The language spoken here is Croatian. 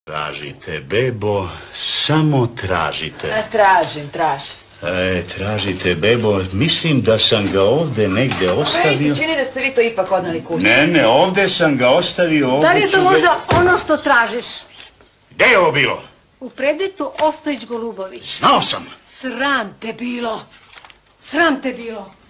Tražite, bebo, samo tražite. Tražim. Tražite, bebo, mislim da sam ga ovdje negdje ostavio. Meni se čini da ste vi to ipak odnali kući. Ne, ovdje sam ga ostavio. Da li je to možda ono što tražiš? Gdje je ovo bilo? U predmetu Ostojić Golubović. Znao sam. Sram te bilo.